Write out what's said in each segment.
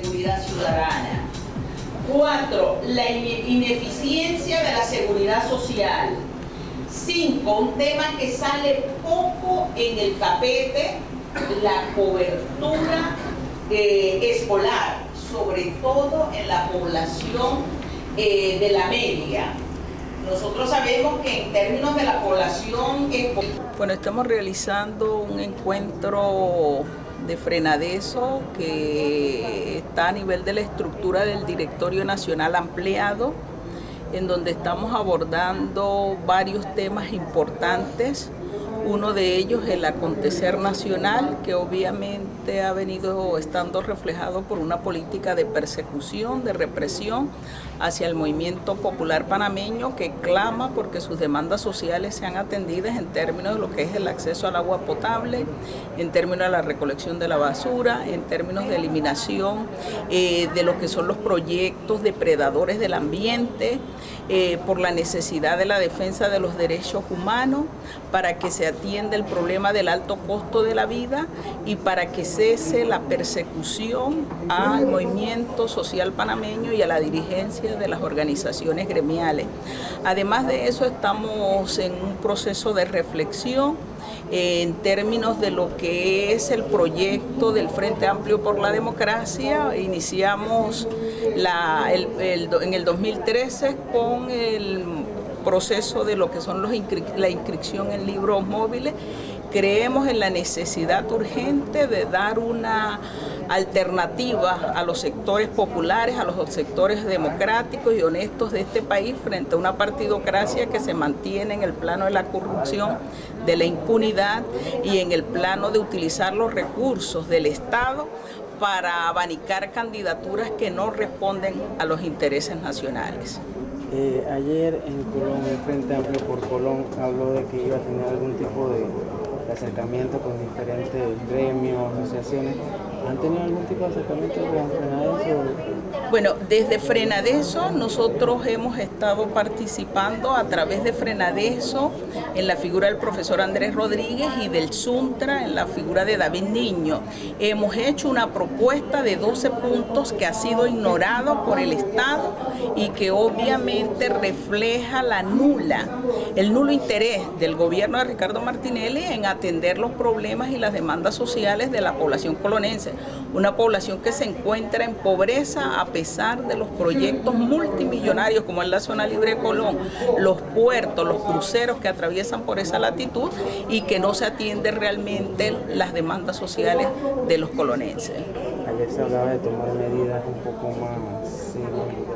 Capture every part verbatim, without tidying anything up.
seguridad ciudadana. Cuatro, la ineficiencia de la seguridad social. Cinco, un tema que sale poco en el tapete, la cobertura eh, escolar, sobre todo en la población eh, de la media. Nosotros sabemos que en términos de la población... Bueno, estamos realizando un encuentro de Frenadeso que está a nivel de la estructura del Directorio Nacional ampliado, en donde estamos abordando varios temas importantes. Uno de ellos el acontecer nacional, que obviamente ha venido estando reflejado por una política de persecución, de represión hacia el movimiento popular panameño, que clama porque sus demandas sociales sean atendidas en términos de lo que es el acceso al agua potable, en términos de la recolección de la basura, en términos de eliminación eh, de lo que son los proyectos depredadores del ambiente, eh, por la necesidad de la defensa de los derechos humanos, para que se atienda el problema del alto costo de la vida y para que cese la persecución al movimiento social panameño y a la dirigencia de las organizaciones gremiales. Además de eso, estamos en un proceso de reflexión eh, en términos de lo que es el proyecto del Frente Amplio por la Democracia. Iniciamos la, el, el, en el dos mil trece con el proceso de lo que son los inscri la inscripción en libros móviles. Creemos en la necesidad urgente de dar una alternativa a los sectores populares, a los sectores democráticos y honestos de este país frente a una partidocracia que se mantiene en el plano de la corrupción, de la impunidad y en el plano de utilizar los recursos del Estado para abanicar candidaturas que no responden a los intereses nacionales. Eh, ayer en Colón, el Frente Amplio por Colón habló de que iba a tener algún tipo de, de acercamiento con diferentes gremios, asociaciones. ¿Han tenido algún tipo de acercamiento con Frenadeso? Bueno, desde Frenadeso nosotros hemos estado participando a través de Frenadeso en la figura del profesor Andrés Rodríguez y del Suntra en la figura de David Niño. Hemos hecho una propuesta de doce puntos que ha sido ignorado por el Estado y que obviamente refleja la nula, el nulo interés del gobierno de Ricardo Martinelli en atender los problemas y las demandas sociales de la población colonense. Una población que se encuentra en pobreza a pesar de los proyectos multimillonarios como es la Zona Libre de Colón, los puertos, los cruceros que atraviesan por esa latitud y que no se atienden realmente las demandas sociales de los colonenses. Ayer se hablaba de tomar medidas un poco más serias.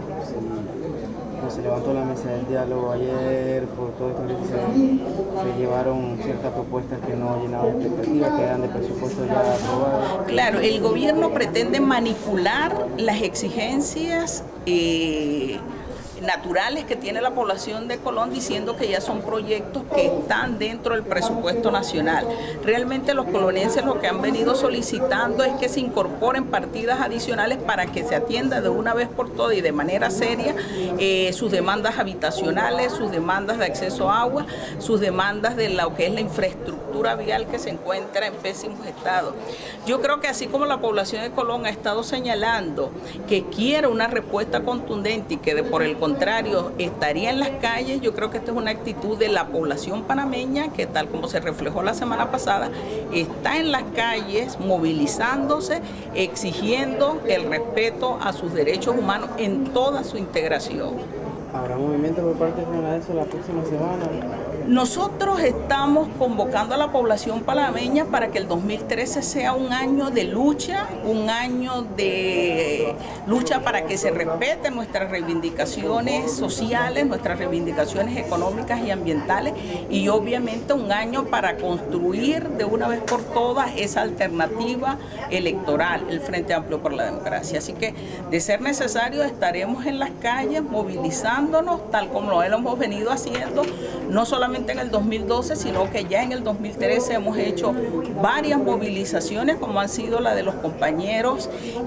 Se levantó la mesa del diálogo ayer, por todo esto que se, se llevaron ciertas propuestas que no llenaban expectativas, que eran de presupuesto ya aprobados. Claro, el gobierno pretende manipular las exigencias eh, naturales que tiene la población de Colón, diciendo que ya son proyectos que están dentro del presupuesto nacional. Realmente los colonenses lo que han venido solicitando es que se incorporen partidas adicionales para que se atienda de una vez por todas y de manera seria eh, sus demandas habitacionales, sus demandas de acceso a agua, sus demandas de lo que es la infraestructura vial que se encuentra en pésimos estados. Yo creo que así como la población de Colón ha estado señalando que quiere una respuesta contundente y que de, por el contrario estaría en las calles, yo creo que esta es una actitud de la población panameña que, tal como se reflejó la semana pasada, está en las calles movilizándose, exigiendo el respeto a sus derechos humanos en toda su integración. ¿Habrá movimiento por parte de Frenadeso la próxima semana? Nosotros estamos convocando a la población panameña para que el dos mil trece sea un año de lucha, un año de lucha para que se respeten nuestras reivindicaciones sociales, nuestras reivindicaciones económicas y ambientales, y obviamente un año para construir de una vez por todas esa alternativa electoral, el Frente Amplio por la Democracia. Así que, de ser necesario, estaremos en las calles movilizando organizándonos tal como lo hemos venido haciendo, no solamente en el dos mil doce, sino que ya en el dos mil trece hemos hecho varias movilizaciones, como han sido la de los compañeros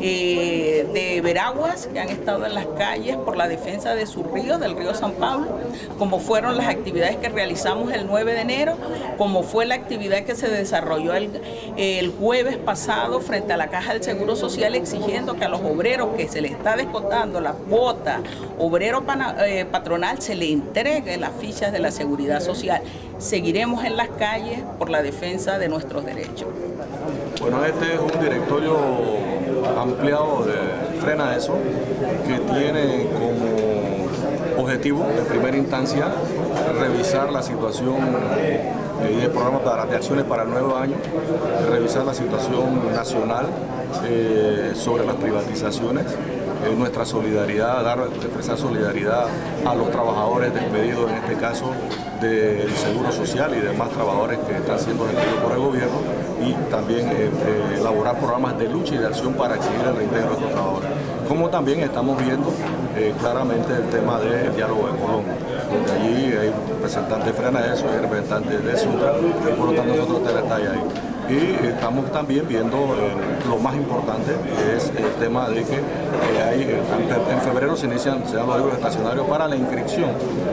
eh, de Veraguas, que han estado en las calles por la defensa de sus ríos, del río San Pablo, como fueron las actividades que realizamos el nueve de enero, como fue la actividad que se desarrolló el, el jueves pasado frente a la Caja del Seguro Social, exigiendo que a los obreros que se les está descontando la cuota obrero pana, eh, patronal se le entregue las fichas de la Seguridad Social. Seguiremos en las calles por la defensa de nuestros derechos. Bueno, este es un directorio ampliado de Frena Eso, que tiene como objetivo de primera instancia revisar la situación eh, de programas de acciones para el nuevo año, revisar la situación nacional eh, sobre las privatizaciones, eh, nuestra solidaridad, dar, expresar solidaridad a los trabajadores despedidos, en este caso del Seguro Social y demás trabajadores que están siendo despedidos por el gobierno, y también eh, eh, elaborar programas de lucha y de acción para exigir el reintegro de estos trabajadores. Como también estamos viendo eh, claramente el tema del diálogo de Colón, donde allí hay representantes de Frena Eso, hay representantes de Suntra, y por lo tanto nosotros tenemos detalle ahí. Y estamos también viendo eh, lo más importante, que es el tema de que eh, hay, en febrero se inician se dan los libros estacionarios para la inscripción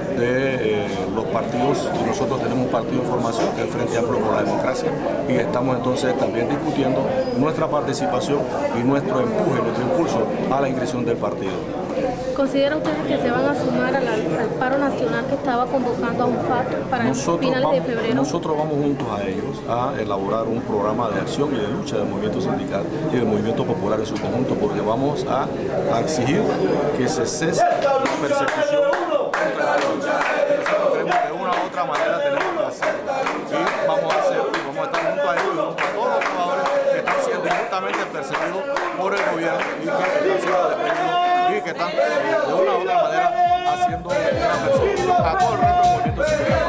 de eh, los partidos, y nosotros tenemos un partido de formación que es el Frente Amplio por la Democracia, y estamos entonces también discutiendo nuestra participación y nuestro empuje, nuestro impulso a la inscripción del partido. ¿Consideran ustedes que se van a sumar al, al paro nacional que estaba convocando a UNFAT para nosotros finales vamos, de febrero? Nosotros vamos juntos a ellos a elaborar un programa de acción y de lucha del movimiento sindical y del movimiento popular en su conjunto, porque vamos a, a exigir que se cese la persecución contra la lucha. Nosotros creemos que de una u otra manera tenemos que hacerlo, y vamos a hacerlo, y vamos a estar junto a ellos y junto a todos los trabajadores que están siendo injustamente perseguidos por el gobierno y que están siendo despedidos y que están de una u otra manera haciendo una persecución a todo el resto del movimiento sindical.